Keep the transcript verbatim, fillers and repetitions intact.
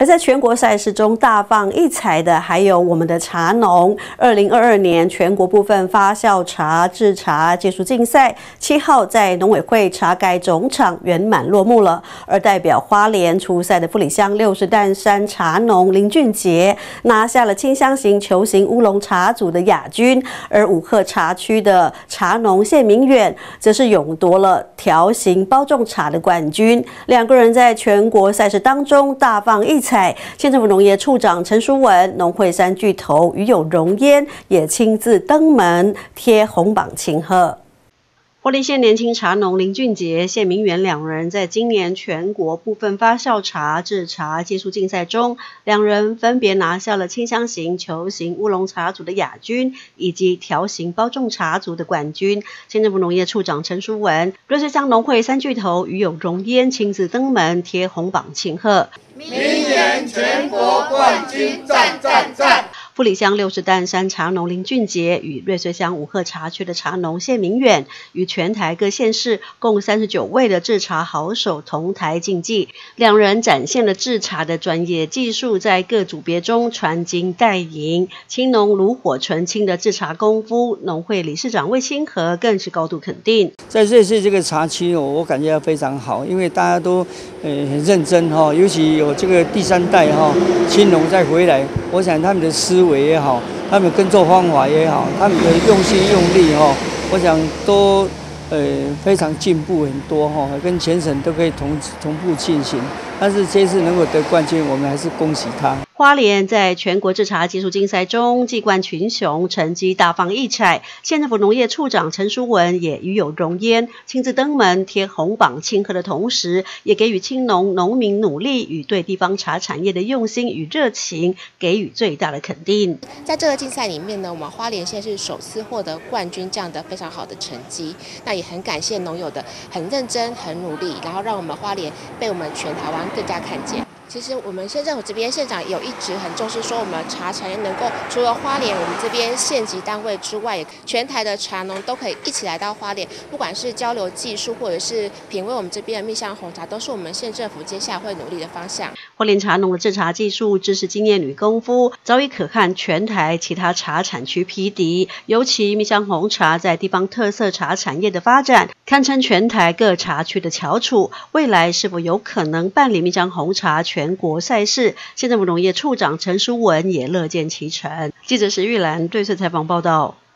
而在全国赛事中大放异彩的，还有我们的茶农。二零二二年全国部分发酵茶制茶技术竞赛，七号在农委会茶改总场圆满落幕了。而代表花莲出赛的富里乡六十担山茶农林俊杰拿下了清香型球形乌龙茶组的亚军，而五鹤茶区的茶农谢明远则是勇夺了条形包种茶的冠军。两个人在全国赛事当中大放异彩。县政府农业处长陈淑文、农会三巨头与有荣焉也亲自登门贴红榜庆贺。花莲县年轻茶农林俊杰、谢明远两人在今年全国部分发酵茶制茶技术竞赛中，两人分别拿下了清香型球形乌龙茶组的亚军，以及条形包种茶组的冠军。县政府农业处长陈淑文、瑞穗乡农会三巨头与有荣焉亲自登门贴红榜庆贺。 明年全国冠军赞赞赞！ 富里乡六十担山茶农林俊杰与瑞穗乡五鹤茶区的茶农谢明远，与全台各县市共三十九位的制茶好手同台竞技，两人展现了制茶的专业技术，在各组别中传金带银，青农炉火纯青的制茶功夫，农会理事长魏清和更是高度肯定。 在瑞穗这个茶区，我感觉非常好，因为大家都呃很认真哈，尤其有这个第三代哈青农再回来，我想他们的思维也好，他们耕作方法也好，他们的用心用力哈，我想都呃非常进步很多哈，跟全省都可以同同步进行。但是这次能够得冠军，我们还是恭喜他。 花莲在全国制茶技术竞赛中技冠群雄，成绩大放异彩。县政府农业处长陈淑文也与有荣焉，亲自登门贴红榜庆贺的同时，也给予青农农民努力与对地方茶产业的用心与热情给予最大的肯定。 在这个竞赛里面呢，我们花莲县是首次获得冠军这样的非常好的成绩。那也很感谢农友的很认真、很努力，然后让我们花莲被我们全台湾更加看见。其实我们县政府这边县长也有一直很重视说，我们茶产业能够除了花莲我们这边县级单位之外，也全台的茶农都可以一起来到花莲，不管是交流技术或者是品味我们这边的蜜香红茶，都是我们县政府接下来会努力的方向。 花莲茶农的制茶技术、知识经验与功夫，早已可和全台其他茶产区匹敌。尤其蜜香红茶在地方特色茶产业的发展，堪称全台各茶区的翘楚。未来是否有可能办理蜜香红茶全全国赛事，县政府农业处长陈淑文也乐见其成。记者石玉兰对此采访报道。